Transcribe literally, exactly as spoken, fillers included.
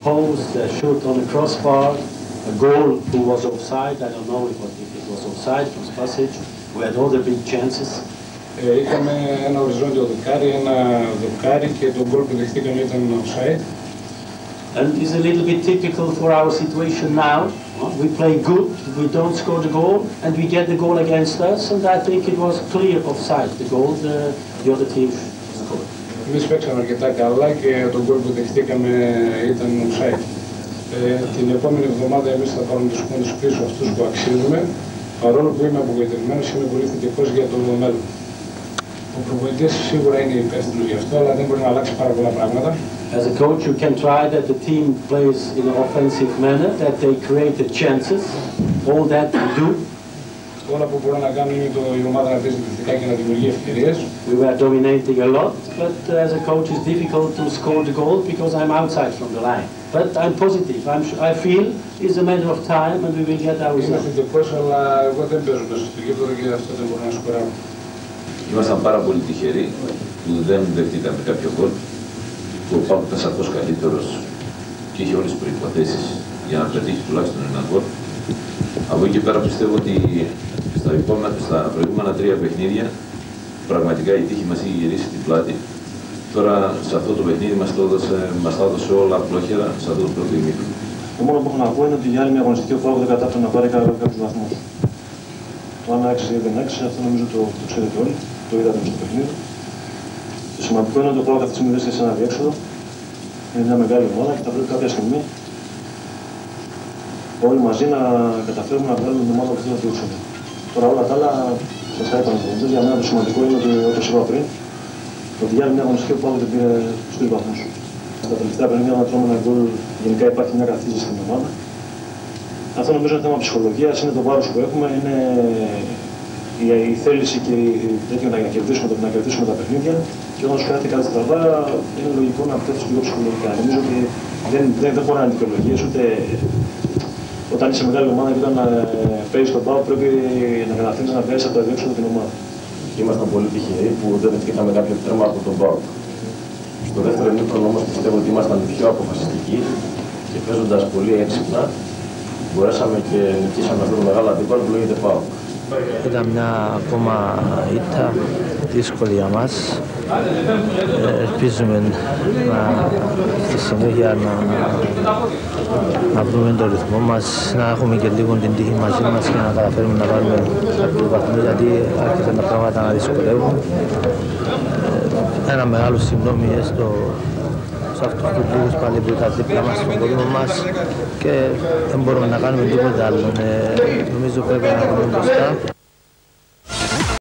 Post a shoot on the crossbar, a goal who was offside. I don't know if it was, if it was offside, it was passage. We had all the big chances. Ε, είχαμε ένα οριζόντιο δοκάρι, ένα δοκάρι και το γκολ που δεχτήκαμε ήταν offside. And it's a little bit typical for our situation now. We play good, we don't score the goal, and we get the goal against us, and I think it was clear offside, the goal the, the other team scored. Εμείς παίξαμε αρκετά καλά και το γκολ που δεχτήκαμε ήταν offside. Ε, την επόμενη εβδομάδα εμείς θα πάρουμε τους πόντους πίσω αυτούς που αξίζουμε, παρόλο που είμαι απογοητευμένος, είμαι πολύ θετικός για το μέλλον. Ο προπονητής σίγουρα είναι υπεύθυνος γι' αυτό, αλλά δεν μπορεί να αλλάξει πάρα πολλά πράγματα. As a coach, you can try that the team plays in an offensive manner, that they create the chances, all that we do. Όλα που μπορώ να κάνω είναι το, η ομάδα να παίζει επιθετικά και να δημιουργεί ευκαιρίες. We were dominating a lot, but as a coach it's difficult to score the goal because I'm outside from the line. But I'm positive. I'm, I feel it's a matter of time and we will get our result. Είμαι θετικός, αλλά εγώ δεν παίζω μέσα στο γήπεδο και αυτό δεν μπορώ να σκοράρω. Ήμασταν πάρα πολύ τυχεροί που δεν δεχτήκαμε κάποιο γκολ. Ο ΠΑΟΚ ήταν σαφώς καλύτερος και είχε όλες τις προϋποθέσεις για να πετύχει τουλάχιστον ένα γκολ. Από εκεί πέρα πιστεύω ότι στα, επόμενα, στα προηγούμενα τρία παιχνίδια πραγματικά η τύχη μας είχε γυρίσει την πλάτη. Τώρα σε αυτό το παιχνίδι μας το έδωσε, μας τα έδωσε όλα απλόχερα σε αυτό το πρώτο ημίχρονο. Το μόνο που έχω να πω είναι ότι για άλλη μια αγωνιστική ο ΠΑΟΚ δεν κατάφερε να πάρει κάποιους βαθμούς. Το αν άξιζε ή δεν άξιζε, αυτό νομίζω το, το ξέρετε όλοι, το είδατε στο παιχνίδι. Το σημαντικό είναι ότι ο ΠΑΟΚ αυτή τη στιγμή βρίσκεται σε ένα διέξοδο. Είναι μια μεγάλη ομάδα και θα πρέπει κάποια στιγμή όλοι μαζί να καταφέρουμε να βγάλουμε την ομάδα από αυτό το διέξοδο. Τώρα όλα τα άλλα σας τα είπαμε. Για μένα το σημαντικό είναι ότι, όπως είπα πριν, ότι για άλλη μια αγωνιστική ο ΠΑΟΚ δεν πήρε τους τρεις βαθμούς. Στα τελευταία παιχνίδια να τρώμε ένα γκολ, γενικά υπάρχει μια καθίζηση στην ομάδα. Αυτό νομίζω είναι θέμα ψυχολογίας, είναι το βάρος που έχουμε, είναι η, η θέληση και η, τέτοιο να, να, κερδίσουμε, να κερδίσουμε τα παιχνίδια. Και όταν σου κάνει κάτι στραβά, είναι λογικό να πέφτει λίγο ψυχολογικά. Νομίζω ότι δεν, δεν, δεν μπορεί να είναι δικαιολογίες, ούτε όταν είσαι μεγάλη ομάδα και όταν παίζει τον ΠΑΟΚ πρέπει να καταφέρεις να βγάλεις από το αδιέξοδο την ομάδα. Ήμασταν πολύ τυχεροί που δεν δεχτήκαμε κάποιο τέρμα από τον ΠΑΟΚ. Στο δεύτερο ημίχρονο όμως πιστεύω ότι ήμασταν πιο αποφασιστικοί και παίζοντας πολύ έξυπνα μπορέσαμε και νικήσαμε αυτό το μεγάλο αντίπαλο που λέγεται ΠΑΟΚ. Ήταν μια ακόμα ήττα δύσκολη για μας. Ε, ελπίζουμε να, στη συνέχεια να, να βρούμε τον ρυθμό μας, να έχουμε και λίγο την τύχη μαζί μας και να καταφέρουμε να πάρουμε κάποιους βαθμούς, γιατί άρχισαν τα πράγματα να δυσκολεύουν. Ε, ένα μεγάλο συγγνώμη έστω σε αυτούς τους λίγους πάλι που ήταν δίπλα μας στον κόσμο μας και δεν μπορούμε να κάνουμε τίποτα άλλο. Ε, νομίζω πρέπει να βρούμε μπροστά.